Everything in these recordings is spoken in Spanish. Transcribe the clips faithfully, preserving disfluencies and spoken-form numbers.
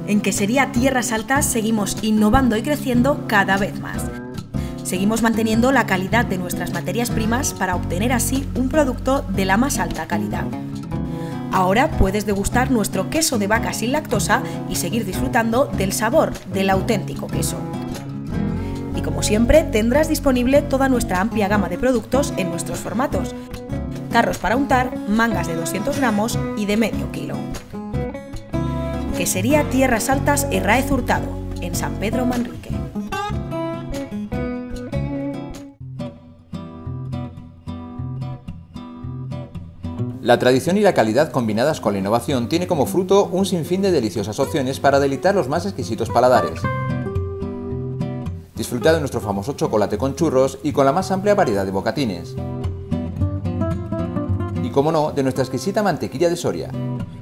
En Quesería Tierras Altas seguimos innovando y creciendo cada vez más. Seguimos manteniendo la calidad de nuestras materias primas para obtener así un producto de la más alta calidad. Ahora puedes degustar nuestro queso de vaca sin lactosa y seguir disfrutando del sabor del auténtico queso. Y como siempre, tendrás disponible toda nuestra amplia gama de productos en nuestros formatos: tarros para untar, mangas de doscientos gramos y de medio kilo. Quesería Tierras Altas Herráez Hurtado, en San Pedro Manrique. La tradición y la calidad combinadas con la innovación tiene como fruto un sinfín de deliciosas opciones para deleitar los más exquisitos paladares. Disfruta de nuestro famoso chocolate con churros y con la más amplia variedad de bocatines. Y como no, de nuestra exquisita mantequilla de Soria.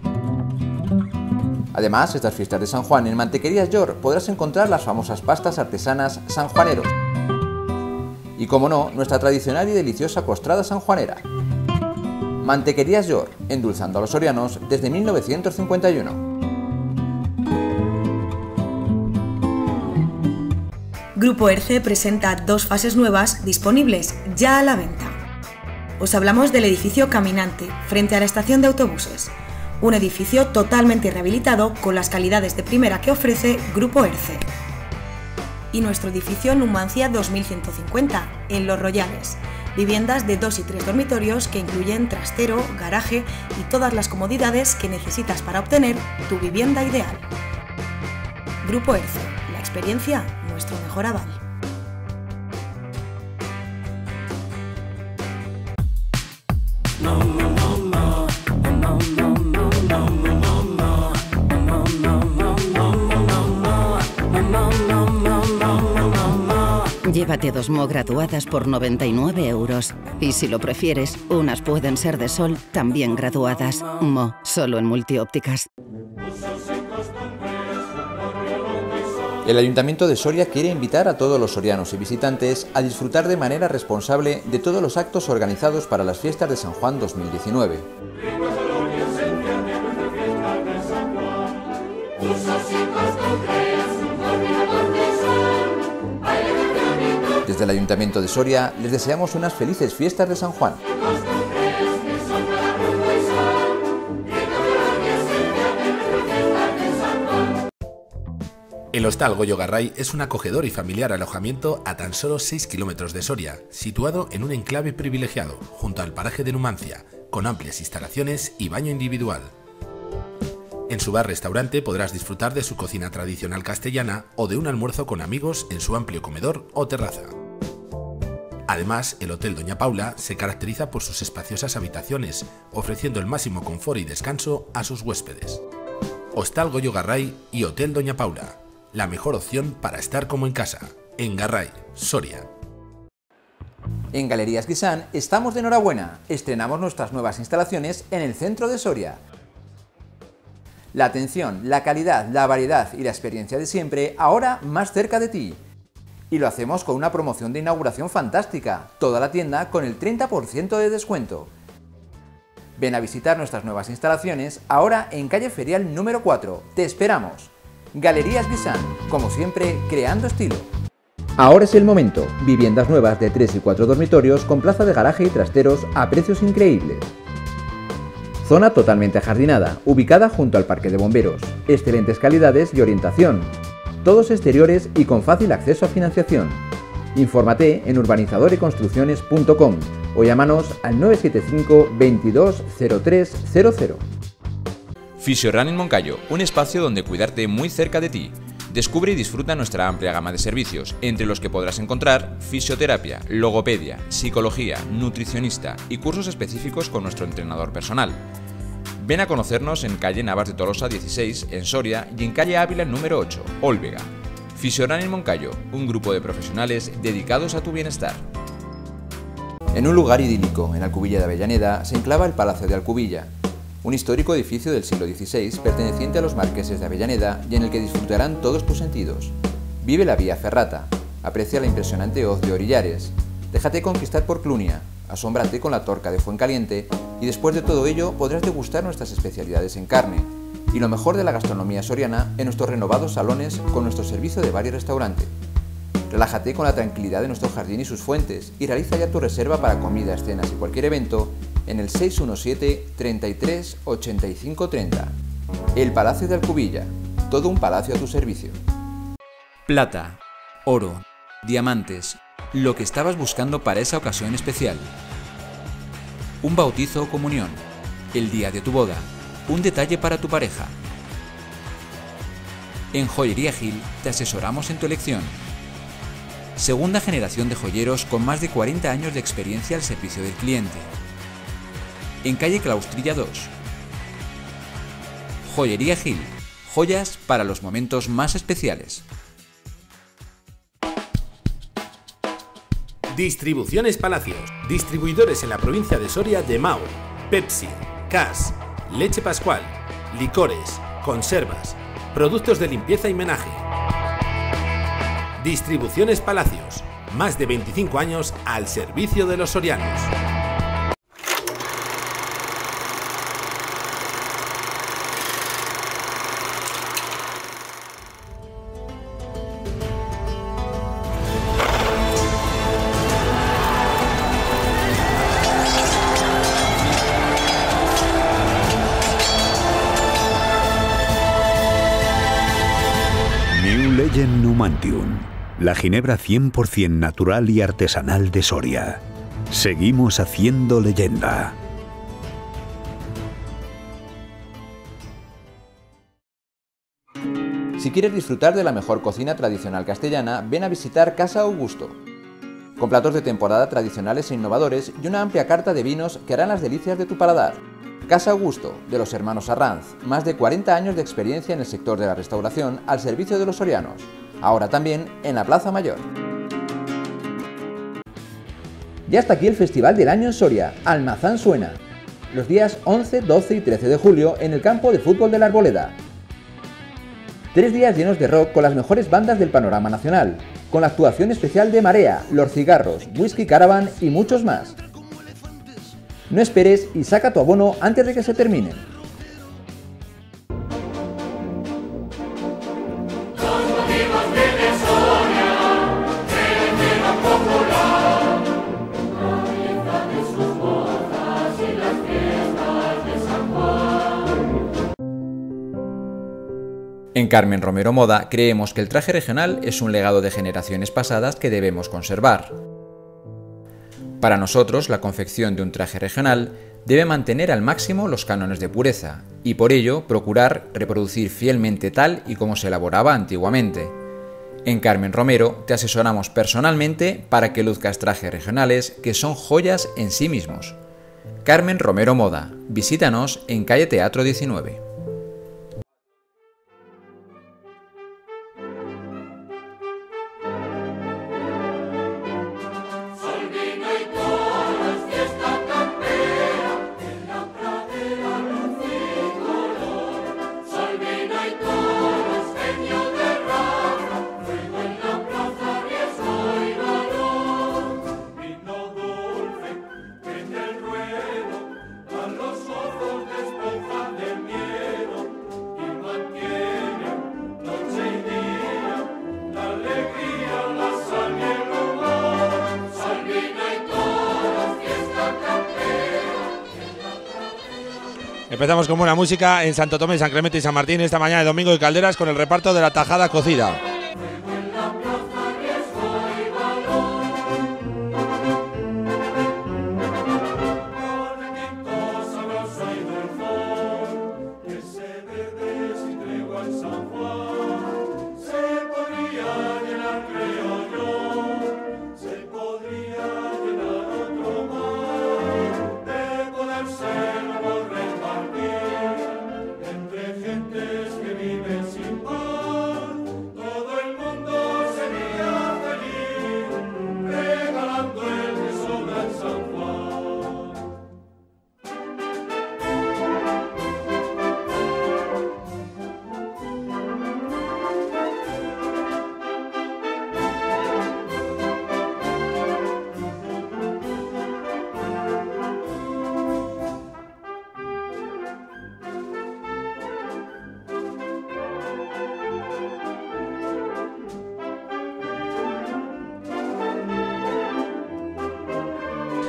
Además, estas fiestas de San Juan en Mantequerías Llor podrás encontrar las famosas pastas artesanas sanjuaneros. Y como no, nuestra tradicional y deliciosa costrada sanjuanera. Mantequerías Llor, endulzando a los sorianos desde mil novecientos cincuenta y uno. Grupo ERCE presenta dos fases nuevas disponibles ya a la venta. Os hablamos del edificio Caminante, frente a la estación de autobuses. Un edificio totalmente rehabilitado con las calidades de primera que ofrece Grupo ERCE. Y nuestro edificio Numancia dos mil ciento cincuenta, en Los Royales. Viviendas de dos y tres dormitorios que incluyen trastero, garaje y todas las comodidades que necesitas para obtener tu vivienda ideal. Grupo ERCE, la experiencia, nuestro mejor aval. Llévate dos Mo graduadas por noventa y nueve euros. Y si lo prefieres, unas pueden ser de sol, también graduadas. Mo, solo en Multiópticas. El Ayuntamiento de Soria quiere invitar a todos los sorianos y visitantes a disfrutar de manera responsable de todos los actos organizados para las fiestas de San Juan dos mil diecinueve. Desde el Ayuntamiento de Soria les deseamos unas felices fiestas de San Juan. El Hostal Goyo Garray es un acogedor y familiar alojamiento a tan solo seis kilómetros de Soria, situado en un enclave privilegiado, junto al paraje de Numancia, con amplias instalaciones y baño individual. En su bar-restaurante podrás disfrutar de su cocina tradicional castellana o de un almuerzo con amigos en su amplio comedor o terraza. Además, el Hotel Doña Paula se caracteriza por sus espaciosas habitaciones, ofreciendo el máximo confort y descanso a sus huéspedes. Hostal Goyo Garray y Hotel Doña Paula, la mejor opción para estar como en casa, en Garray, Soria. En Galerías Guisán estamos de enhorabuena, estrenamos nuestras nuevas instalaciones en el centro de Soria. La atención, la calidad, la variedad y la experiencia de siempre, ahora más cerca de ti. Y lo hacemos con una promoción de inauguración fantástica, toda la tienda con el treinta por ciento de descuento. Ven a visitar nuestras nuevas instalaciones, ahora en calle Ferial número cuatro. ¡Te esperamos! Galerías Guisán, como siempre, creando estilo. Ahora es el momento, viviendas nuevas de tres y cuatro dormitorios con plaza de garaje y trasteros a precios increíbles. Zona totalmente ajardinada, ubicada junto al parque de bomberos. Excelentes calidades y orientación. Todos exteriores y con fácil acceso a financiación. Infórmate en urbanizador y construcciones punto com o llámanos al nueve siete cinco, veintidós, cero tres cero cero. Fisioran en Moncayo, un espacio donde cuidarte muy cerca de ti. Descubre y disfruta nuestra amplia gama de servicios, entre los que podrás encontrar fisioterapia, logopedia, psicología, nutricionista y cursos específicos con nuestro entrenador personal. Ven a conocernos en calle Navas de Tolosa dieciséis, en Soria, y en calle Ávila número ocho, Olvega. Fisioran en Moncayo, un grupo de profesionales dedicados a tu bienestar. En un lugar idílico, en Alcubilla de Avellaneda, se enclava el Palacio de Alcubilla, un histórico edificio del siglo dieciséis perteneciente a los marqueses de Avellaneda y en el que disfrutarán todos tus sentidos. Vive la vía ferrata, aprecia la impresionante hoz de Orillares, déjate conquistar por Clunia, asómbrate con la torca de Fuencaliente y después de todo ello podrás degustar nuestras especialidades en carne, Y lo mejor de la gastronomía soriana en nuestros renovados salones con nuestro servicio de bar y restaurante. Relájate con la tranquilidad de nuestro jardín y sus fuentes y realiza ya tu reserva para comidas, cenas y cualquier evento en el seis uno siete, treinta y tres, ochenta y cinco, treinta. El Palacio de Alcubilla, todo un palacio a tu servicio. Plata, oro, diamantes, lo que estabas buscando para esa ocasión especial. Un bautizo o comunión, el día de tu boda, un detalle para tu pareja. En Joyería Gil te asesoramos en tu elección. Segunda generación de joyeros con más de cuarenta años de experiencia al servicio del cliente. En calle Claustrilla dos. Joyería Gil, joyas para los momentos más especiales. Distribuciones Palacios, distribuidores en la provincia de Soria de Mau, Pepsi, Cas, Leche Pascual, licores, conservas, productos de limpieza y menaje. Distribuciones Palacios, más de veinticinco años al servicio de los sorianos. New Legend Numantium, la ginebra cien por cien natural y artesanal de Soria. Seguimos haciendo leyenda. Si quieres disfrutar de la mejor cocina tradicional castellana, ven a visitar Casa Augusto. Con platos de temporada tradicionales e innovadores y una amplia carta de vinos que harán las delicias de tu paladar. Casa Augusto, de los hermanos Arranz, más de cuarenta años de experiencia en el sector de la restauración al servicio de los sorianos, ahora también en la Plaza Mayor. Ya está aquí el Festival del Año en Soria, Almazán Suena, los días once, doce y trece de julio en el campo de fútbol de la Arboleda. Tres días llenos de rock con las mejores bandas del panorama nacional, con la actuación especial de Marea, Los Cigarros, Whisky Caravan y muchos más. No esperes y saca tu abono antes de que se terminen. En Carmen Romero Moda creemos que el traje regional es un legado de generaciones pasadas que debemos conservar. Para nosotros, la confección de un traje regional debe mantener al máximo los cánones de pureza y por ello procurar reproducir fielmente tal y como se elaboraba antiguamente. En Carmen Romero te asesoramos personalmente para que luzcas trajes regionales que son joyas en sí mismos. Carmen Romero Moda, visítanos en calle Teatro diecinueve. Empezamos con buena música en Santo Tomé, San Clemente y San Martín esta mañana de domingo de Calderas con el reparto de la tajada cocida.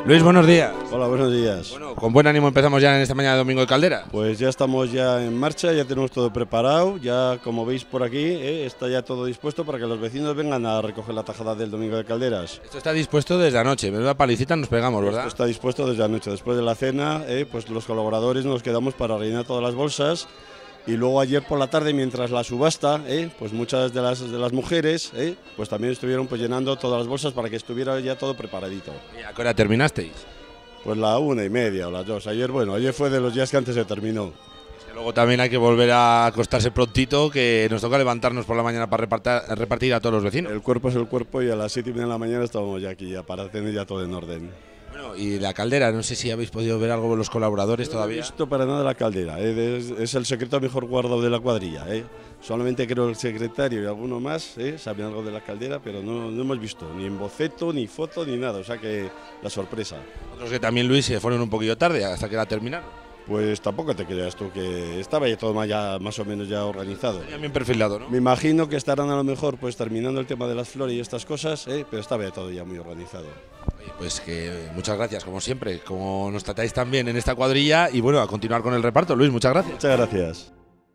Luis, buenos días. Hola, buenos días. Bueno, con buen ánimo empezamos ya en esta mañana de domingo de Caldera. Pues ya estamos ya en marcha, ya tenemos todo preparado, ya como veis por aquí, eh, está ya todo dispuesto para que los vecinos vengan a recoger la tajada del domingo de Calderas. Esto está dispuesto desde anoche, menuda palicita nos pegamos, ¿verdad? Esto está dispuesto desde anoche, después de la cena, eh, pues los colaboradores nos quedamos para rellenar todas las bolsas. Y luego ayer por la tarde, mientras la subasta, eh, pues muchas de las, de las mujeres eh, pues también estuvieron pues llenando todas las bolsas para que estuviera ya todo preparadito. ¿Y a qué hora terminasteis? Pues la una y media o las dos. Ayer, bueno, ayer fue de los días que antes se terminó. Es que luego también hay que volver a acostarse prontito, que nos toca levantarnos por la mañana para repartir, repartir a todos los vecinos. El cuerpo es el cuerpo y a las siete y media de la mañana estábamos ya aquí, ya para tener ya todo en orden. Bueno, y la caldera, no sé si habéis podido ver algo de los colaboradores no todavía. No he visto para nada la caldera, eh, es, es el secreto mejor guardado de la cuadrilla. Eh. Solamente creo el secretario y alguno más eh, saben algo de la caldera, pero no, no hemos visto ni en boceto, ni foto, ni nada, o sea que la sorpresa. Otros que también, Luis, se fueron un poquillo tarde hasta que la terminaron. Pues tampoco te creas tú, que estaba ya todo más, ya, más o menos ya organizado. Tenía bien perfilado, ¿no? Me imagino que estarán a lo mejor pues terminando el tema de las flores y estas cosas, eh, pero estaba ya todo ya muy organizado. Oye, pues que muchas gracias, como siempre, como nos tratáis tan bien en esta cuadrilla, y bueno, a continuar con el reparto. Luis, muchas gracias. Muchas gracias.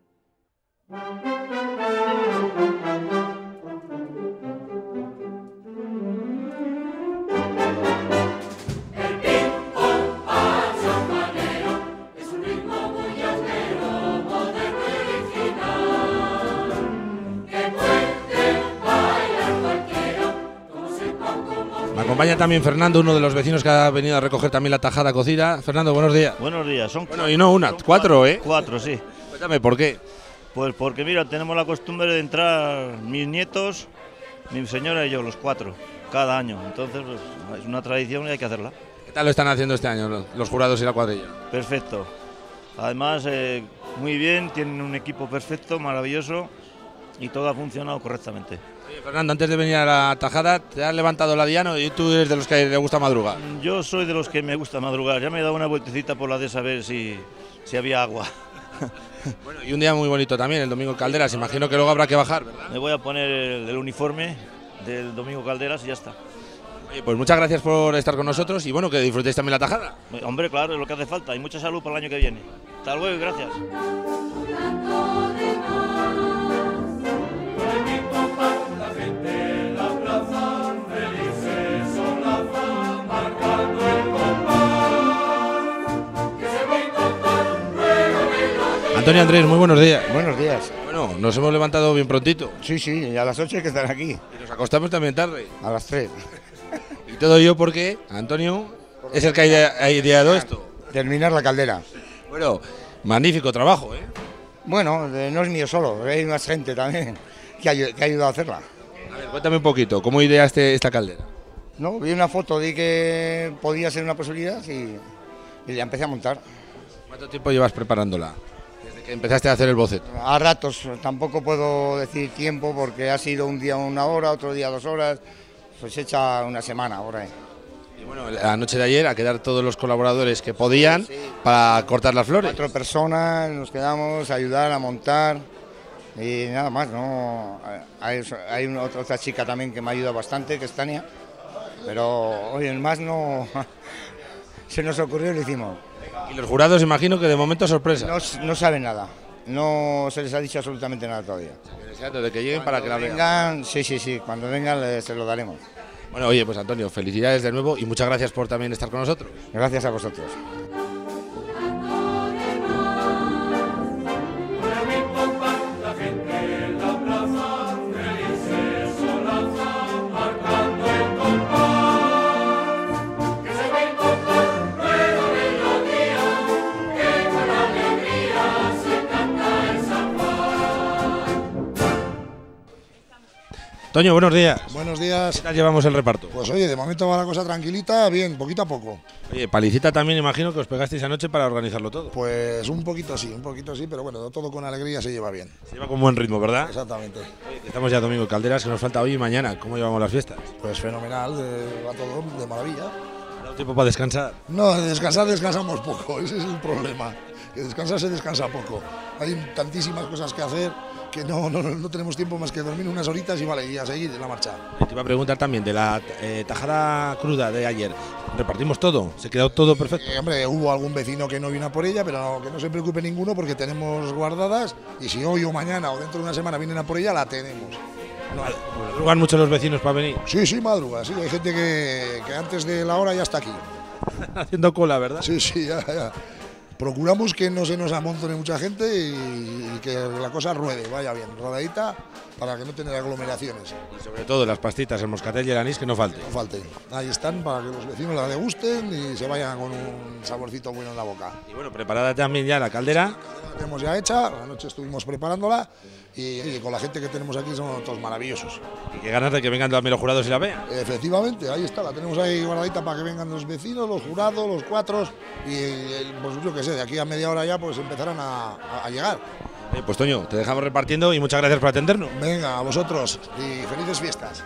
Me acompaña también Fernando, uno de los vecinos que ha venido a recoger también la tajada cocida. Fernando, buenos días. Buenos días, son Bueno, y no una, cuatro, ¿eh? Cuatro, sí. Cuéntame, ¿por qué? Pues porque mira, tenemos la costumbre de entrar mis nietos, mi señora y yo, los cuatro, cada año. Entonces, pues, es una tradición y hay que hacerla. ¿Qué tal lo están haciendo este año los, los jurados y la cuadrilla? Perfecto. Además, eh, muy bien, tienen un equipo perfecto, maravilloso y todo ha funcionado correctamente. Oye, Fernando, antes de venir a la tajada, ¿te has levantado la diana y tú eres de los que le gusta madrugar? Yo soy de los que me gusta madrugar. Ya me he dado una vueltecita por la de saber si, si había agua. Bueno, y un día muy bonito también, el domingo Calderas. Imagino que luego habrá que bajar, ¿verdad? Me voy a poner el, el uniforme del domingo Calderas y ya está. Oye, pues muchas gracias por estar con nosotros y bueno, que disfrutéis también la tajada. Hombre, claro, es lo que hace falta y mucha salud para el año que viene. Hasta luego y gracias. Antonio Andrés, muy buenos días. Buenos días. Bueno, nos hemos levantado bien prontito. Sí, sí, a las ocho hay que estar aquí. Y nos acostamos también tarde. A las tres. Y todo ello porque Antonio es el que ha idea- ha ideado esto. Terminar la caldera. Bueno, magnífico trabajo, ¿eh? Bueno, eh, no es mío solo, hay más gente también que ha, ayu- que ha ayudado a hacerla. A ver, cuéntame un poquito, ¿cómo ideaste esta caldera? No, vi una foto, di que podía ser una posibilidad y, y la empecé a montar. ¿Cuánto tiempo llevas preparándola? Desde que empezaste a hacer el boceto. A ratos, tampoco puedo decir tiempo porque ha sido un día una hora, otro día dos horas, pues hecha una semana por ahí. Y bueno, la noche de ayer a quedar todos los colaboradores que podían para cortar las flores. Cuatro personas, nos quedamos a ayudar a montar y nada más, ¿no? Hay, hay una, otra, otra chica también que me ayuda bastante, que es Tania, pero hoy el más no se nos ocurrió y lo hicimos. Y los jurados imagino que de momento sorpresa. No, no saben nada, no se les ha dicho absolutamente nada todavía. Deseando de que lleguen para que la vean. Vengan, sí, sí, sí, cuando vengan les, se lo daremos. Bueno, oye, pues Antonio, felicidades de nuevo y muchas gracias por también estar con nosotros. Gracias a vosotros. Toño, buenos días. Buenos días. ¿Qué tal llevamos el reparto? Pues oye, de momento va la cosa tranquilita, bien, poquito a poco. Oye, palicita también imagino que os pegasteis anoche para organizarlo todo. Pues un poquito sí, un poquito sí, pero bueno, todo con alegría se lleva bien. Se lleva con buen ritmo, ¿verdad? Exactamente. Oye, que estamos ya domingo en Calderas, que nos falta hoy y mañana. ¿Cómo llevamos las fiestas? Pues fenomenal, eh, va todo de maravilla. ¿Ha dado tiempo para descansar? No, de descansar descansamos poco, ese es el problema. que descansar se descansa poco. Hay tantísimas cosas que hacer que no, no, no tenemos tiempo más que dormir unas horitas y vale, y a seguir en la marcha. Te iba a preguntar también de la eh, tajada cruda de ayer. ¿Repartimos todo? ¿Se quedó todo perfecto? Eh, hombre, hubo algún vecino que no vino a por ella, pero no, que no se preocupe ninguno porque tenemos guardadas y si hoy o mañana o dentro de una semana vienen a por ella, la tenemos. No, ¿Madrugan mucho los vecinos para venir? Sí, sí, madruga, sí. Hay gente que, que antes de la hora ya está aquí. Haciendo cola, ¿verdad? Sí, sí, ya, ya. Procuramos que no se nos amontone mucha gente y, y que la cosa ruede, vaya bien, rodadita, para que no tenga aglomeraciones. Y sobre todo las pastitas, el moscatel y el anís, que no falte. No falte. Ahí están para que los vecinos la degusten y se vayan con un saborcito bueno en la boca. Y bueno, preparada también ya la caldera. La tenemos ya hecha, la noche estuvimos preparándola y, y con la gente que tenemos aquí son todos maravillosos. Y qué ganas de que vengan también los jurados y la vean. Efectivamente, ahí está, la tenemos ahí guardadita para que vengan los vecinos, los jurados, los cuatros y pues yo qué sé, de aquí a media hora ya pues empezarán a, a, a llegar. Eh, pues Toño, te dejamos repartiendo y muchas gracias por atendernos. Venga, a vosotros y felices fiestas.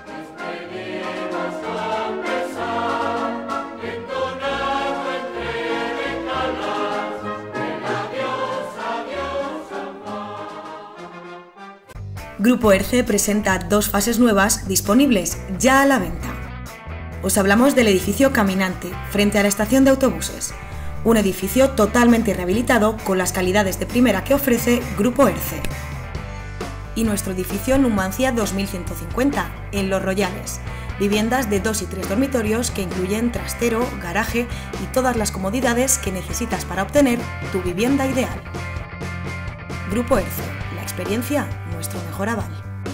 Grupo ERCE presenta dos fases nuevas disponibles ya a la venta. Os hablamos del edificio caminante frente a la estación de autobuses, un edificio totalmente rehabilitado con las calidades de primera que ofrece Grupo ERCE. Y nuestro edificio Numancia dos mil ciento cincuenta, en Los Royales, viviendas de dos y tres dormitorios que incluyen trastero, garaje y todas las comodidades que necesitas para obtener tu vivienda ideal. Grupo ERCE, la experiencia, nuestro mejor aval.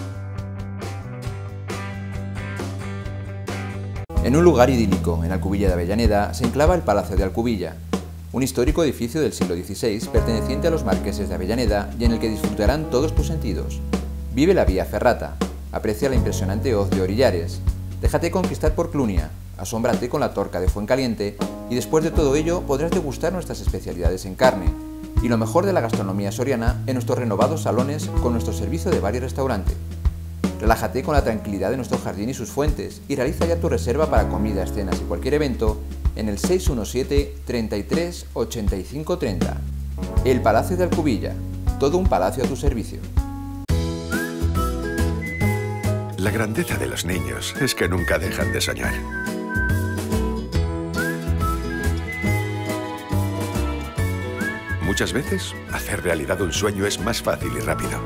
En un lugar idílico, en Alcubilla de Avellaneda, se enclava el Palacio de Alcubilla, un histórico edificio del siglo dieciséis perteneciente a los marqueses de Avellaneda y en el que disfrutarán todos tus sentidos. Vive la vía ferrata, aprecia la impresionante hoz de Orillares, déjate conquistar por Clunia, asómbrate con la torca de Fuencaliente y después de todo ello podrás degustar nuestras especialidades en carne y lo mejor de la gastronomía soriana en nuestros renovados salones con nuestro servicio de bar y restaurante. Relájate con la tranquilidad de nuestro jardín y sus fuentes y realiza ya tu reserva para comidas, cenas y cualquier evento en el seis uno siete, treinta y tres, ochenta y cinco, treinta. El Palacio de Alcubilla, todo un palacio a tu servicio. La grandeza de los niños es que nunca dejan de soñar. Muchas veces, hacer realidad un sueño es más fácil y rápido.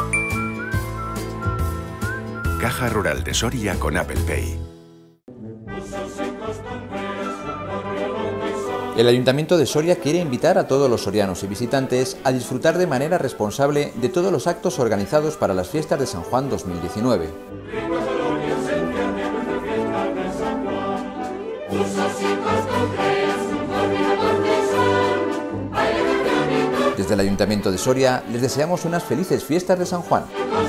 Caja Rural de Soria con Apple Pay. El Ayuntamiento de Soria quiere invitar a todos los sorianos y visitantes a disfrutar de manera responsable de todos los actos organizados para las fiestas de San Juan dos mil diecinueve. Desde el Ayuntamiento de Soria les deseamos unas felices fiestas de San Juan.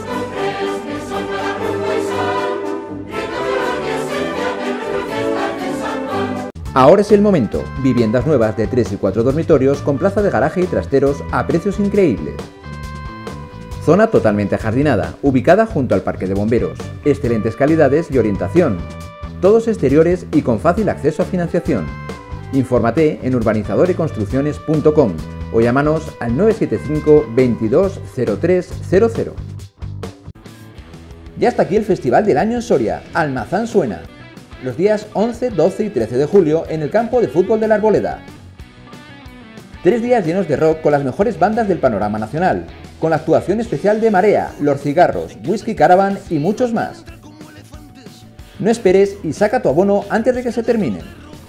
Ahora es el momento. Viviendas nuevas de tres y cuatro dormitorios con plaza de garaje y trasteros a precios increíbles. Zona totalmente ajardinada, ubicada junto al Parque de Bomberos. Excelentes calidades y orientación. Todos exteriores y con fácil acceso a financiación. Infórmate en urbanizador y construcciones punto com o llámanos al nueve siete cinco, veintidós, cero tres cero cero. Ya está aquí el Festival del Año en Soria, Almazán Suena. Los días once, doce y trece de julio en el campo de fútbol de la Arboleda. Tres días llenos de rock con las mejores bandas del panorama nacional, con la actuación especial de Marea, Los Cigarros, Whisky Caravan y muchos más. No esperes y saca tu abono antes de que se terminen.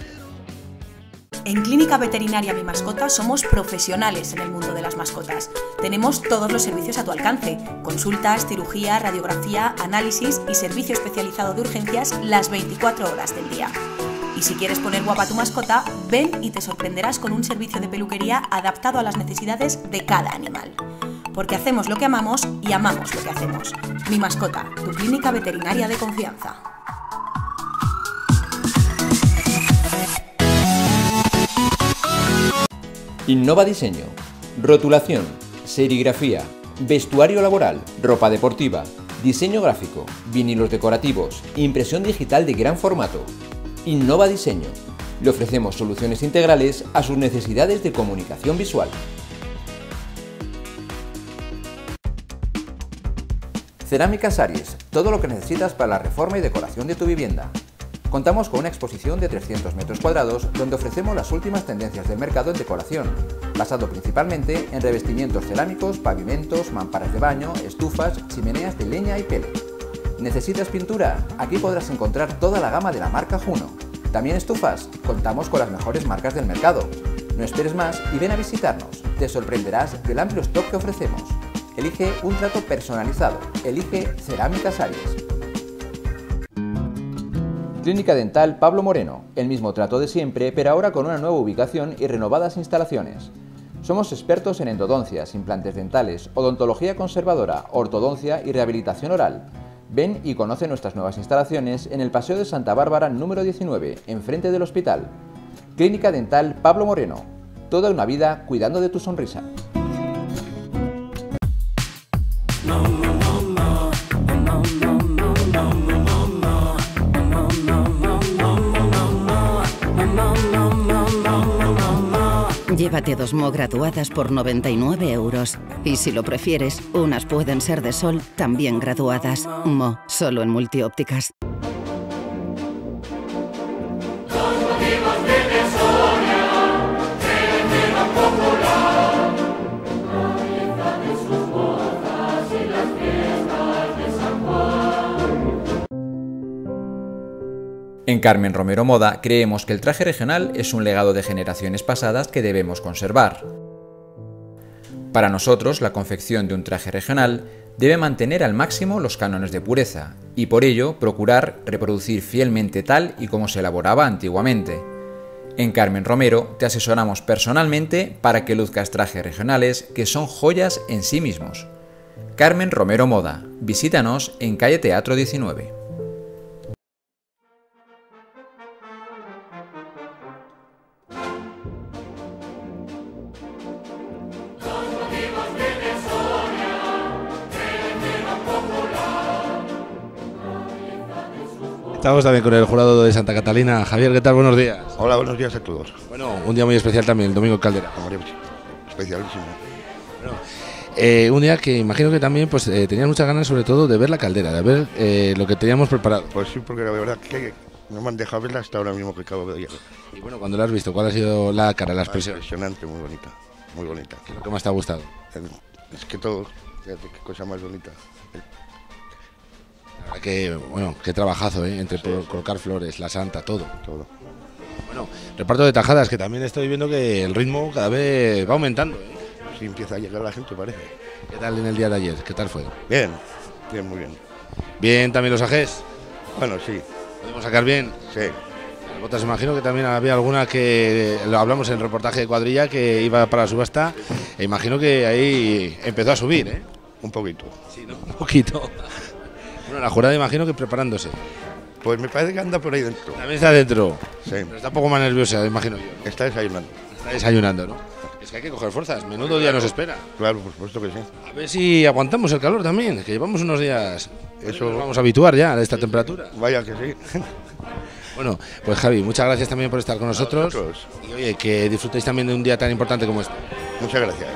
En Clínica Veterinaria Mi Mascota somos profesionales en el mundo de las mascotas. Tenemos todos los servicios a tu alcance: consultas, cirugía, radiografía, análisis y servicio especializado de urgencias las veinticuatro horas del día. Y si quieres poner guapa a tu mascota, ven y te sorprenderás con un servicio de peluquería adaptado a las necesidades de cada animal. Porque hacemos lo que amamos y amamos lo que hacemos. Mi Mascota, tu clínica veterinaria de confianza. Innova Diseño, rotulación, serigrafía, vestuario laboral, ropa deportiva, diseño gráfico, vinilos decorativos, impresión digital de gran formato. Innova Diseño. Le ofrecemos soluciones integrales a sus necesidades de comunicación visual. Cerámicas Aries, todo lo que necesitas para la reforma y decoración de tu vivienda. Contamos con una exposición de trescientos metros cuadrados donde ofrecemos las últimas tendencias del mercado en decoración, basado principalmente en revestimientos cerámicos, pavimentos, mamparas de baño, estufas, chimeneas de leña y pellet. ¿Necesitas pintura? Aquí podrás encontrar toda la gama de la marca Juno. ¿También estufas? Contamos con las mejores marcas del mercado. No esperes más y ven a visitarnos. Te sorprenderás del amplio stock que ofrecemos. Elige un trato personalizado. Elige Cerámicas Aries. Clínica Dental Pablo Moreno. El mismo trato de siempre, pero ahora con una nueva ubicación y renovadas instalaciones. Somos expertos en endodoncias, implantes dentales, odontología conservadora, ortodoncia y rehabilitación oral. Ven y conoce nuestras nuevas instalaciones en el Paseo de Santa Bárbara número diecinueve, enfrente del hospital. Clínica Dental Pablo Moreno. Toda una vida cuidando de tu sonrisa. Llévate dos Mo graduadas por noventa y nueve euros. Y si lo prefieres, unas pueden ser de sol, también graduadas. Mo, solo en Multiópticas. En Carmen Romero Moda creemos que el traje regional es un legado de generaciones pasadas que debemos conservar. Para nosotros, la confección de un traje regional debe mantener al máximo los cánones de pureza y por ello procurar reproducir fielmente tal y como se elaboraba antiguamente. En Carmen Romero te asesoramos personalmente para que luzcas trajes regionales que son joyas en sí mismos. Carmen Romero Moda. Visítanos en calle Teatro diecinueve. Estamos también con el jurado de Santa Catalina. Javier, ¿qué tal? Buenos días. Hola, buenos días a todos. Bueno, un día muy especial también, el domingo en Caldera. Especialísimo. Bueno, eh, un día que imagino que también pues eh, tenías muchas ganas sobre todo de ver la caldera, de ver eh, lo que teníamos preparado. Pues sí, porque la verdad que no me han dejado verla hasta ahora mismo que acabo de llegar. Y bueno, cuando la has visto, ¿cuál ha sido la cara, la expresión? Impresionante, muy bonita, muy bonita. ¿Qué es lo que más te ha gustado? Es que todo, fíjate qué cosa más bonita. La verdad que, bueno, qué trabajazo, ¿eh? Entre sí, colocar sí. flores, la santa, todo. Todo. Bueno, reparto de tajadas, que también estoy viendo que el ritmo cada vez va aumentando, ¿eh? Sí, empieza a llegar la gente, parece. ¿Qué tal en el día de ayer? ¿Qué tal fue? Bien, bien, muy bien. ¿Bien también los ajés? Bueno, sí. ¿Podemos sacar bien? Sí. Las botas, imagino que también había alguna que, lo hablamos en el reportaje de cuadrilla, que iba para la subasta, e imagino que ahí empezó a subir, ¿eh? Un poquito. Sí, ¿no? Un poquito. Bueno, la jurada imagino que preparándose. Pues me parece que anda por ahí dentro. También está dentro. Sí. Pero está un poco más nerviosa, imagino yo. Está desayunando. Está desayunando, ¿no? Es que hay que coger fuerzas. Menudo día nos espera. Claro, por supuesto que sí. A ver si aguantamos el calor también, que llevamos unos días. Eso nos vamos a habituar ya a esta temperatura. Vaya que sí. Bueno, pues Javi, muchas gracias también por estar con nosotros. Y oye, que disfrutéis también de un día tan importante como este. Muchas gracias.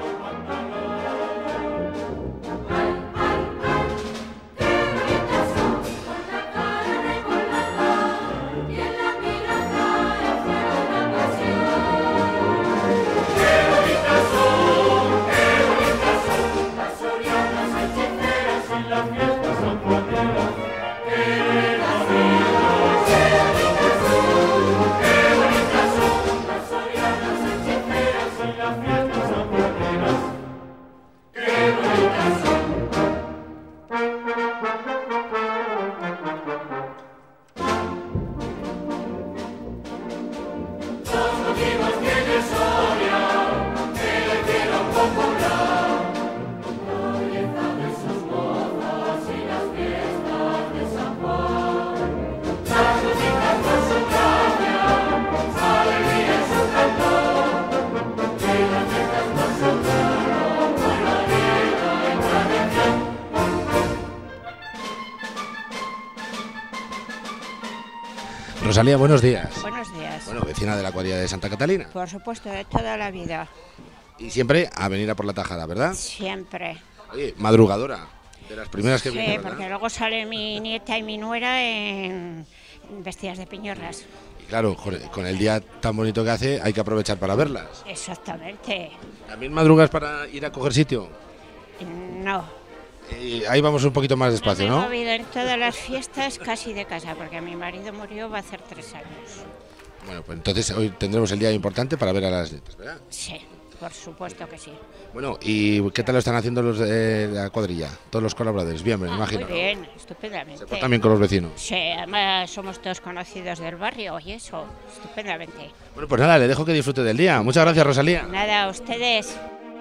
Rosalía, buenos días. Buenos días. Bueno, vecina de la cuadrilla de Santa Catalina. Por supuesto, de toda la vida. Y siempre a venir a por la tajada, ¿verdad? Siempre. Oye, madrugadora. De las las primeras que sí, vienen, Sí, ¿verdad? porque luego sale mi nieta y mi nuera en vestidas de piñorras. Y claro, con, con el día tan bonito que hace, hay que aprovechar para verlas. Exactamente. ¿También madrugas para ir a coger sitio? No. Y ahí vamos un poquito más despacio, Me he ¿no? movido en todas las fiestas casi de casa, porque mi marido murió va a hacer tres años. Bueno, pues entonces hoy tendremos el día importante para ver a las nietas, ¿verdad? Sí, por supuesto que sí. Bueno, ¿y qué tal lo están haciendo los de la cuadrilla? Todos los colaboradores, bien, me Ah, imagino. muy bien, estupendamente. También con los vecinos. Sí, además somos todos conocidos del barrio y eso, estupendamente. Bueno, pues nada, le dejo que disfrute del día. Muchas gracias, Rosalía. Nada, a ustedes.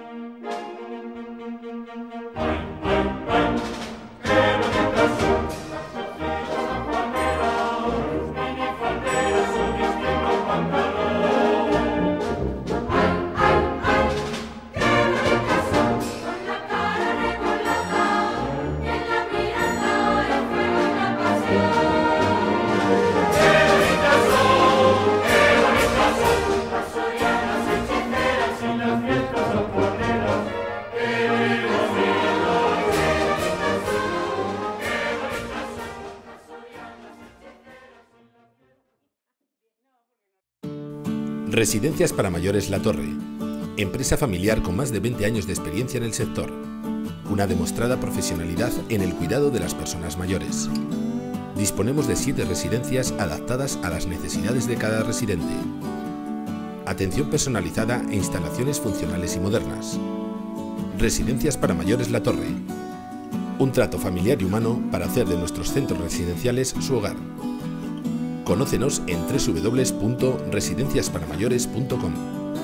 Residencias para Mayores La Torre, empresa familiar con más de veinte años de experiencia en el sector, una demostrada profesionalidad en el cuidado de las personas mayores. Disponemos de siete residencias adaptadas a las necesidades de cada residente. Atención personalizada e instalaciones funcionales y modernas. Residencias para Mayores La Torre, un trato familiar y humano para hacer de nuestros centros residenciales su hogar. Conócenos en doble u doble u doble u punto residencias para mayores punto com.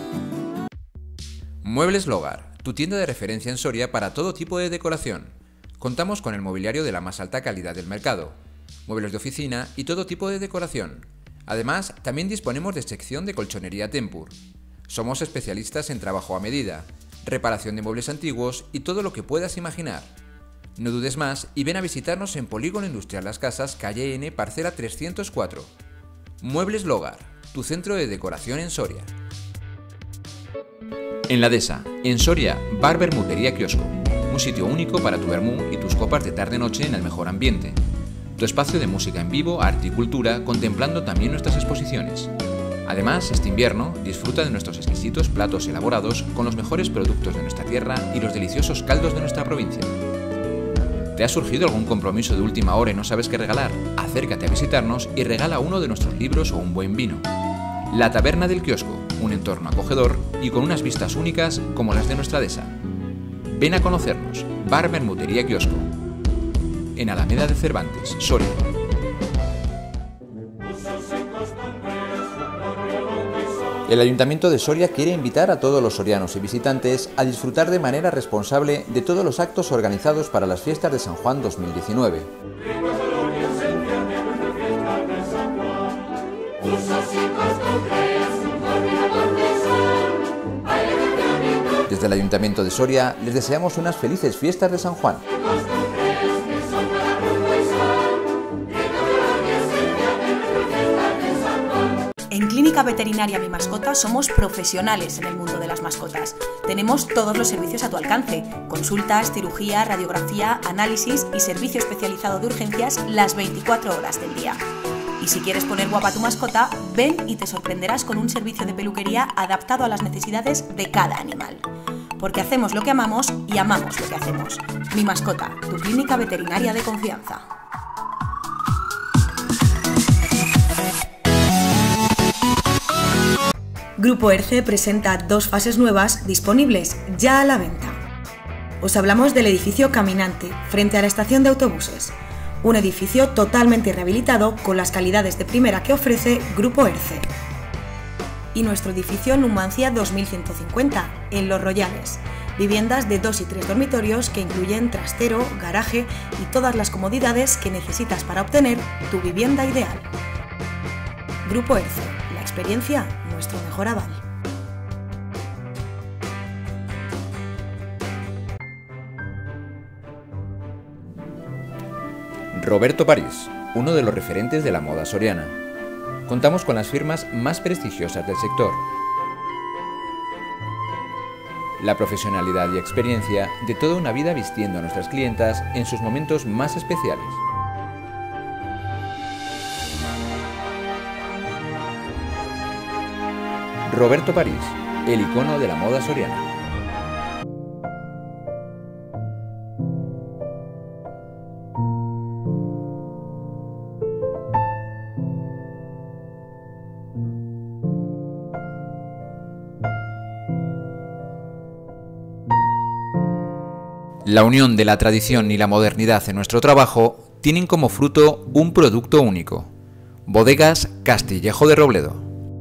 Muebles Logar, tu tienda de referencia en Soria para todo tipo de decoración. Contamos con el mobiliario de la más alta calidad del mercado, muebles de oficina y todo tipo de decoración. Además, también disponemos de sección de colchonería Tempur. Somos especialistas en trabajo a medida, reparación de muebles antiguos y todo lo que puedas imaginar. No dudes más y ven a visitarnos en Polígono Industrial Las Casas, calle N, parcela trescientos cuatro. Muebles Logar, tu centro de decoración en Soria. En la Dehesa, en Soria, Bar Bermutería Kiosco, un sitio único para tu vermú y tus copas de tarde-noche en el mejor ambiente. Tu espacio de música en vivo, arte y cultura, contemplando también nuestras exposiciones. Además, este invierno, disfruta de nuestros exquisitos platos elaborados con los mejores productos de nuestra tierra y los deliciosos caldos de nuestra provincia. ¿Te ha surgido algún compromiso de última hora y no sabes qué regalar? Acércate a visitarnos y regala uno de nuestros libros o un buen vino. La Taberna del Kiosco, un entorno acogedor y con unas vistas únicas como las de nuestra Dehesa. Ven a conocernos, Bar Bermutería Kiosco, en Alameda de Cervantes, Soria. El Ayuntamiento de Soria quiere invitar a todos los sorianos y visitantes a disfrutar de manera responsable de todos los actos organizados para las fiestas de San Juan dos mil diecinueve. Desde el Ayuntamiento de Soria les deseamos unas felices fiestas de San Juan. En Clínica Veterinaria Mi Mascota somos profesionales en el mundo de las mascotas. Tenemos todos los servicios a tu alcance: consultas, cirugía, radiografía, análisis y servicio especializado de urgencias las veinticuatro horas del día. Y si quieres poner guapa a tu mascota, ven y te sorprenderás con un servicio de peluquería adaptado a las necesidades de cada animal. Porque hacemos lo que amamos y amamos lo que hacemos. Mi Mascota, tu clínica veterinaria de confianza. Grupo ERCE presenta dos fases nuevas disponibles ya a la venta. Os hablamos del edificio Caminante, frente a la estación de autobuses. Un edificio totalmente rehabilitado con las calidades de primera que ofrece Grupo ERCE. Y nuestro edificio Numancia dos mil ciento cincuenta, en Los Royales. Viviendas de dos y tres dormitorios que incluyen trastero, garaje y todas las comodidades que necesitas para obtener tu vivienda ideal. Grupo ERCE, la experiencia, nuestro mejor aval. Roberto París, uno de los referentes de la moda soriana. Contamos con las firmas más prestigiosas del sector. la profesionalidad y experiencia de toda una vida vistiendo a nuestras clientas en sus momentos más especiales. Roberto París, el icono de la moda soriana. La unión de la tradición y la modernidad en nuestro trabajo tienen como fruto un producto único. Bodegas Castillejo de Robledo.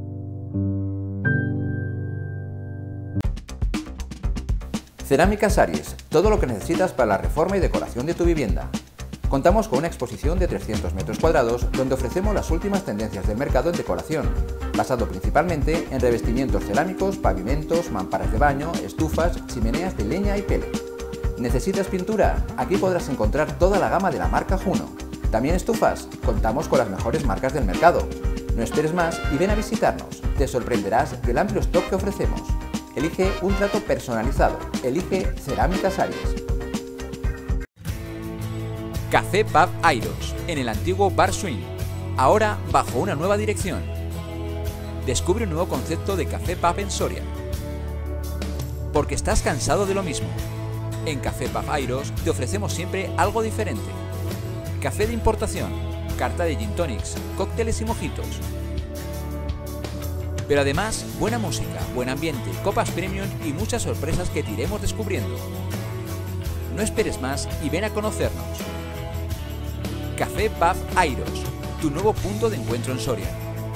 Cerámicas Aries, todo lo que necesitas para la reforma y decoración de tu vivienda. Contamos con una exposición de trescientos metros cuadrados donde ofrecemos las últimas tendencias del mercado en decoración, basado principalmente en revestimientos cerámicos, pavimentos, mamparas de baño, estufas, chimeneas de leña y pele. ¿Necesitas pintura? Aquí podrás encontrar toda la gama de la marca Juno. ¿También estufas? Contamos con las mejores marcas del mercado. No esperes más y ven a visitarnos. Te sorprenderás del amplio stock que ofrecemos. Elige un trato personalizado. Elige Cerámicas Aries. Café Pub Airos, en el antiguo Bar Swing. Ahora bajo una nueva dirección. Descubre un nuevo concepto de Café Pub en Soria. Porque estás cansado de lo mismo. En Café Pub Airos te ofrecemos siempre algo diferente. Café de importación, carta de gin tonics, cócteles y mojitos. Pero además, buena música, buen ambiente, copas premium y muchas sorpresas que te iremos descubriendo. No esperes más y ven a conocernos. Café Pub Airos, tu nuevo punto de encuentro en Soria.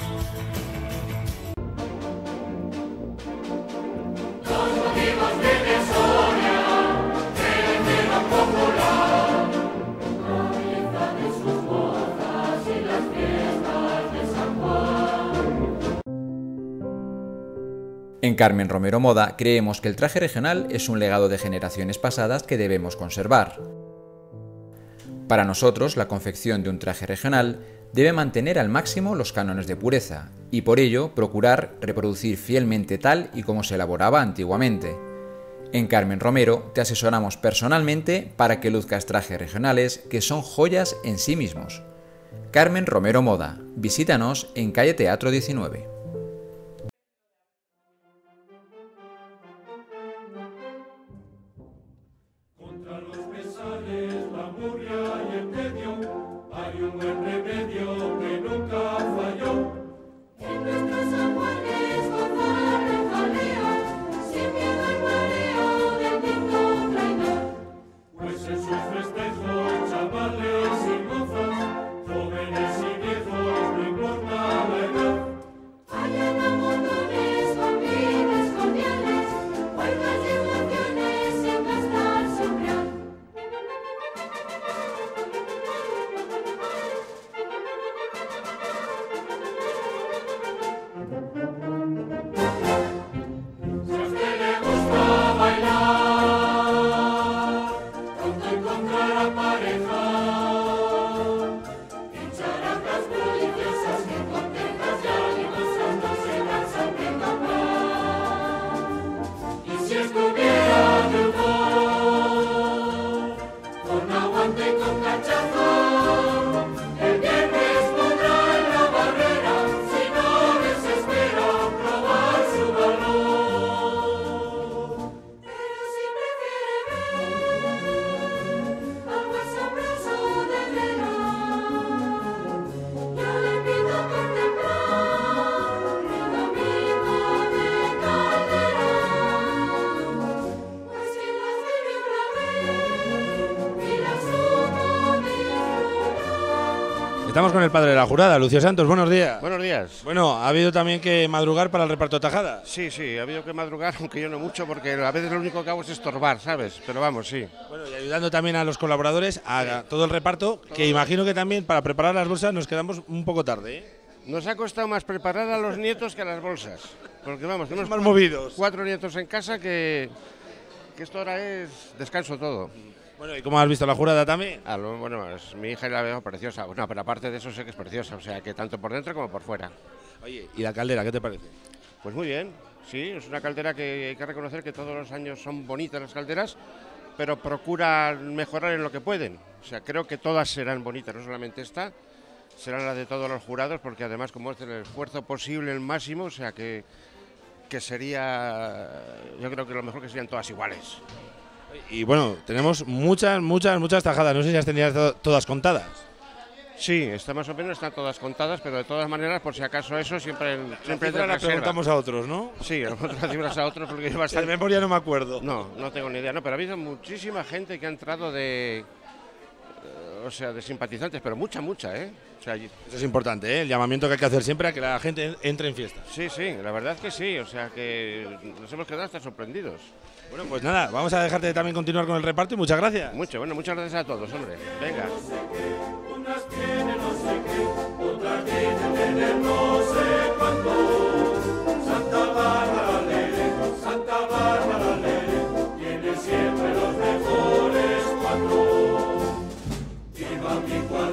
En Carmen Romero Moda creemos que el traje regional es un legado de generaciones pasadas que debemos conservar. Para nosotros, la confección de un traje regional debe mantener al máximo los cánones de pureza y por ello procurar reproducir fielmente tal y como se elaboraba antiguamente. En Carmen Romero te asesoramos personalmente para que luzcas trajes regionales que son joyas en sí mismos. Carmen Romero Moda. Visítanos en calle Teatro diecinueve. Estamos con el padre de la jurada, Lucio Santos, buenos días. Buenos días. Bueno, ¿ha habido también que madrugar para el reparto de tajadas? Sí, sí, ha habido que madrugar, aunque yo no mucho, porque a veces lo único que hago es estorbar, ¿sabes? Pero vamos, sí. Bueno, y ayudando también a los colaboradores a sí. todo el reparto, que imagino que también para preparar las bolsas nos quedamos un poco tarde, ¿eh? Nos ha costado más preparar a los nietos que a las bolsas, porque vamos, tenemos más movidos. Cuatro nietos en casa que, que esto ahora es descanso todo. Bueno, ¿y cómo has visto la jurada también? Ah, lo, bueno, es, mi hija la veo preciosa. Bueno, pero aparte de eso sé que es preciosa, o sea, que tanto por dentro como por fuera. Oye, ¿y la caldera qué te parece? Pues muy bien, sí, es una caldera que hay que reconocer que todos los años son bonitas las calderas, pero procuran mejorar en lo que pueden. O sea, creo que todas serán bonitas, no solamente esta, serán las de todos los jurados, porque además como es el esfuerzo posible, el máximo, o sea que, que sería, yo creo que lo mejor que serían todas iguales. Y bueno, tenemos muchas, muchas, muchas tajadas, no sé si las tenías to todas contadas. Sí, está más o menos, están todas contadas, pero de todas maneras, por si acaso eso, siempre, siempre la las preguntamos a otros, ¿no? Sí, a nosotros las cifras a otros porque yo bastante... De memoria no me acuerdo. No, no tengo ni idea, no, pero ha habido muchísima gente que ha entrado de... O sea, de simpatizantes, pero mucha, mucha, ¿eh? O sea, eso es importante, ¿eh? El llamamiento que hay que hacer siempre a que la gente entre en fiesta. Sí, sí, la verdad es que sí, o sea que nos hemos quedado hasta sorprendidos. Bueno, pues nada, vamos a dejarte también continuar con el reparto y muchas gracias. Mucho, bueno, muchas gracias a todos, hombre. Venga. Unas tienen no sé qué, otras dicen tener no sé cuánto. Santa Bárbara Lere, Santa Bárbara Lere, tiene siempre los mejores cuatro. Viva mi cuatro.